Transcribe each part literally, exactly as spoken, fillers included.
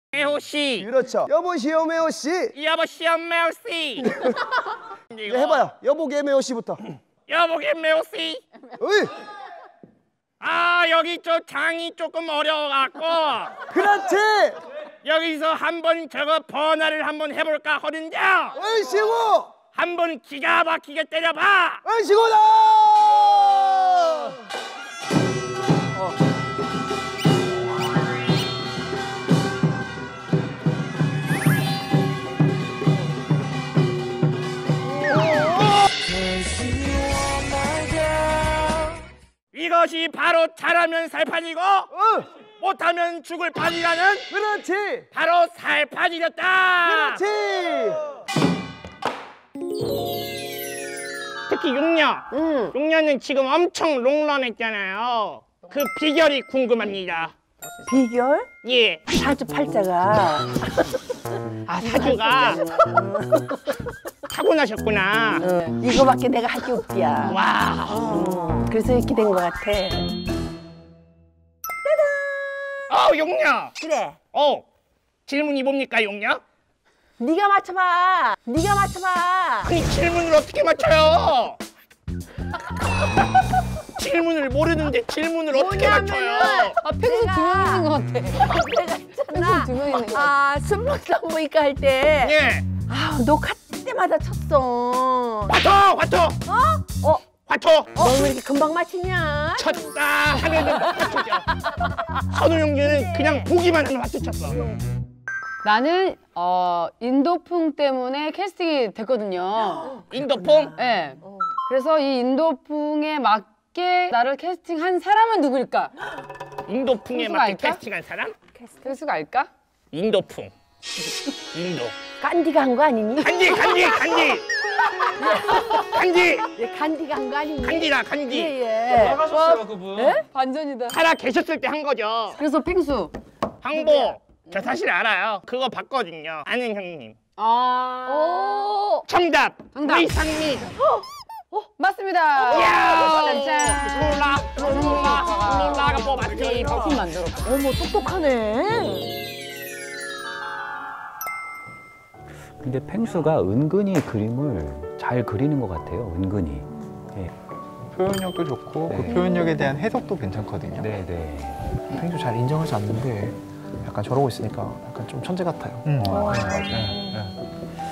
매호 씨. 그렇죠. 여보시오 매호 씨. 여보시오 매호 씨. 네, 해봐요. 여보게 매호 씨부터. 여보게 매호 씨. 어이. 아 여기 저 장이 조금 어려워갖고. 그렇지. 여기서 한번 저거 번화를 한번 해볼까 하는데. 얼씨구. 한번 기가 막히게 때려봐. 얼씨구다. 이것이 바로 잘하면 살판이고 어. 못하면 죽을 판이라는 그렇지. 바로 살판이었다. 그렇지. 특히 육녀. 응. 육녀는 지금 엄청 롱런했잖아요. 그 비결이 궁금합니다. 비결? 예. 사주팔자가. 아 사주가 타고나셨구나. 응. 이거밖에 내가 할 게 없디야. 와. 응. 그래서 이렇게 된 것 같아. 어 육녀. 그래. 어 질문이 뭡니까 육녀? 네가 맞춰봐. 네가 맞춰봐. 아니 질문을 어떻게 맞춰요? 질문을 모르는데 질문을 어떻게 맞춰요? 아, 펭수 두 명 있는 것 같아. 내가 있잖아. 두 명 있는 것 같아. 아, 스포츠산부인과 할 때. 예. 아, 녹화 때마다 쳤어. 화토 화토. 어? 어? 화토. 너 왜 이렇게 금방 맞히냐? 쳤다 하면은 화투죠. 선우용기는 그냥 보기만 하면 화투 쳤어. 나는 어, 인도풍 때문에 캐스팅이 됐거든요. 인도풍? 네. 그래서 이 인도풍에 맞게 나를 캐스팅한 사람은 누구일까? 인도풍에 펭수가 맞게 알까? 캐스팅한 사람? 펭수가 알까? 인도풍. 인도. 간디가 한 거 아니니? 간디 간디 간디. 간디. 예, 간디가 한 거 아니니? 간디다 간디. 예, 예. 나가셨어요 그분. 네? 반전이다. 살아 계셨을 때 한 거죠. 그래서 펭수. 항복. 저 사실 알아요. 그거 봤거든요. 아는 형님. 아. 오. 정답. 정답. 의상미. 맞습니다. 야. 짠짠. 룰라 룰라 룰라가 뽑았지. 품 만들었어. 어머, 똑똑하네. 근데 펭수가 은근히 그림을 잘 그리는 것 같아요. 은근히. 네. 표현력도 좋고 네. 그 표현력에 대한 해석도 괜찮거든요. 네네. 펭수 잘 인정하지 않는데 약간 저러고 있으니까 약간 좀 천재 같아요. 음. 어, 맞아요. 네, 네.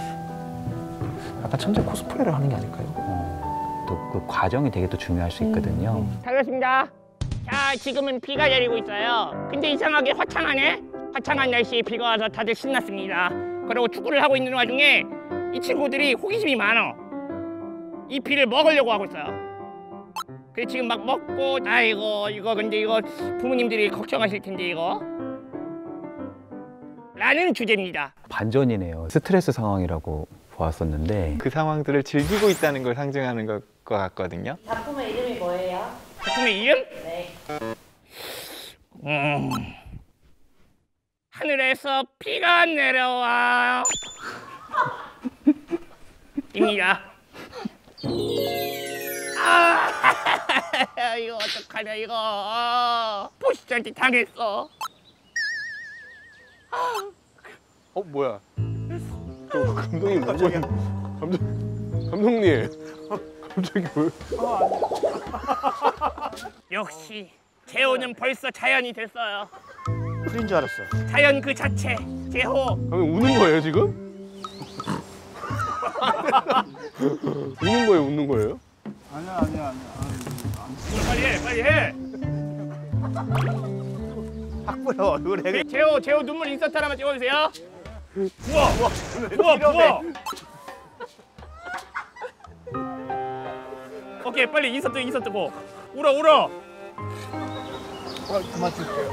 약간 천재 코스프레를 하는 게 아닐까요? 어, 또 그 과정이 되게 또 중요할 수 있거든요. 잘했습니다. 자, 지금은 비가 내리고 있어요. 근데 이상하게 화창하네? 화창한 날씨에 비가 와서 다들 신났습니다. 그리고 축구를 하고 있는 와중에 이 친구들이 호기심이 많아. 이 비를 먹으려고 하고 있어요. 그래서 지금 막 먹고, 아이고, 이거 근데 이거 부모님들이 걱정하실 텐데 이거. 라는 주제입니다. 반전이네요. 스트레스 상황이라고 보았었는데 그 상황들을 즐기고 있다는 걸 상징하는 것, 것 같거든요. 작품의 이름이 뭐예요? 작품의 이름? 네. 음... 하늘에서 비가 내려와 입니다. 아, 이거 어떡하냐 이거. 보시장한테 당했어. 어 뭐야? 저 감독님 누구? 감독 감독님 갑자기 왜? 역시 재호는 벌써 자연이 됐어요. 풀인 줄 알았어. 자연 그 자체. 재호. 감독님 우는 거예요 지금? 우는 거예요, 웃는 거예요? 아니야 아니야 아니야. 빨리 해, 빨리 해. 학부로 얼굴에. 재호, 재호 눈물 인서트 하나만 찍어주세요. 우와, 우와, 우와, 우와. 오케이, 빨리 인서트, 인서트 고. 울어, 울어. 아, 그만 줄게요.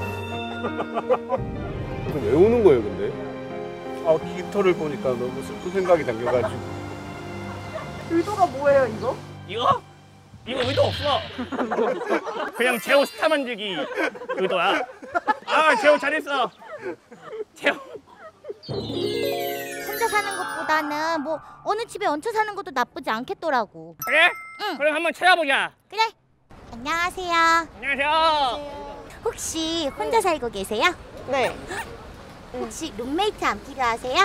왜 우는 거예요, 근데? 아 빅토를 보니까 너무 슬픈 생각이 당겨가지고. 의도가 뭐예요, 이거? 이거? 이거 의도 없어. 그냥 재호 스타 만들기 의도야. 아, 재호 잘했어. 재호. 혼자 사는 것보다는 뭐 어느 집에 얹혀 사는 것도 나쁘지 않겠더라고. 그래? 응. 그럼 한번 찾아보자. 그래. 안녕하세요. 안녕하세요. 혹시 혼자 살고 계세요? 네. 혹시 룸메이트 안 필요하세요?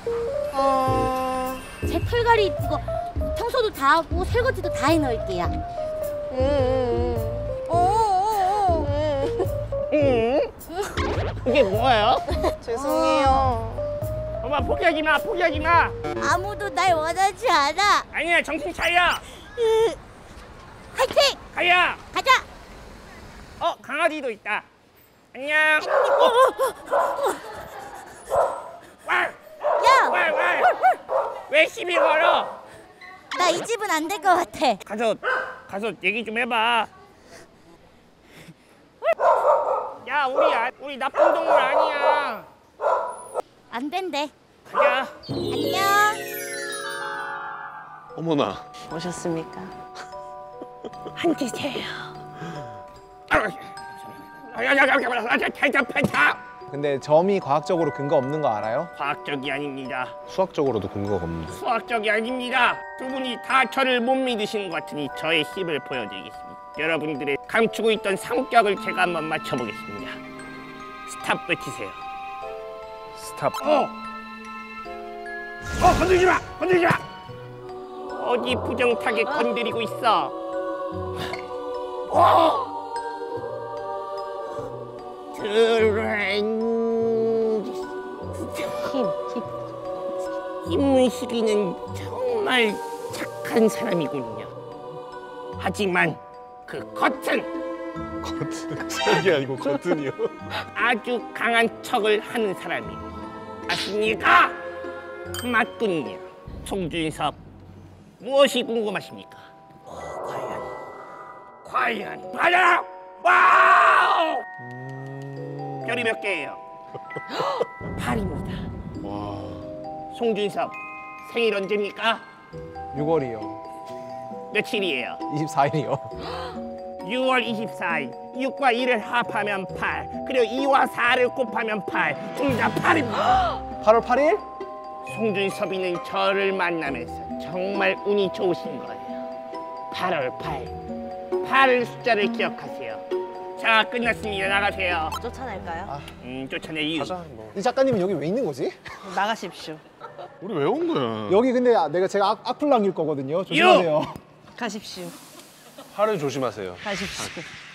어... 제 털갈이 이거 청소도 다 하고 설거지도 다 해놓을게요. 음. 어. 응? 이게 뭐예요? 죄송해요. 엄마 포기하지 마, 포기하지 마. 아무도 날 원하지 않아. 아니야, 정신 차려. 화이팅! 가야. 가자. 어, 강아지도 있다. 안녕. 왈, 야, 왈, 왈. 왜 시비 걸어? 나 이 집은 안 될 것 같아. 가서, 가서 얘기 좀 해봐. 야, 우리 아, 우리 나쁜 동물 아니야. 안 된대. 가자. 안녕. 어머나. 오셨습니까? 앉으세요. 야야야야야, 대자 펜타. 근데 점이 과학적으로 근거 없는 거 알아요? 과학적이 아닙니다. 수학적으로도 근거가 없는데. 수학적이 아닙니다. 두 분이 다 저를 못 믿으시는 것 같으니 저의 힘을 보여드리겠습니다. 여러분들의 감추고 있던 성격을 제가 한번 맞춰보겠습니다. 스탑 외치세요. 스탑. 어! 어, 건들지 마! 건들지 마! 어디 부정타게 건드리고 있어? 어! 드레인... 힘, 힘. 김문식이는 정말 착한 사람이군요. 하지만 그 겉은 겉은 색이 아니고 겉은이요. 아주 강한 척을 하는 사람이에요. 아십니까? 맞군요. 송준섭, 무엇이 궁금하십니까? 어, 과연, 과연, 과연! 와우! 별이 몇 개예요? 팔입니다. 와. 송준섭, 생일 언제입니까? 유월이요. 며칠이에요? 이십사일이요. 유월 이십사일. 육과 일을 합하면 팔. 그리고 이와 사를 곱하면 팔. 둘다 팔입니다. 팔월 팔일? 송준섭이는 저를 만나면서 정말 운이 좋으신 거예요. 팔월 팔. 팔 숫자를 기억하세요. 자, 끝났습니다. 나가세요. 쫓아낼까요? 음, 쫓아내 이유. 가자 뭐. 이 작가님은 여기 왜 있는 거지? 나가십시오. 우리 왜 온 거야? 여기 근데 내가 제가 악, 악플랑일 거거든요. 조심하세요. 가십시오. 팔을 조심하세요. 가십시오.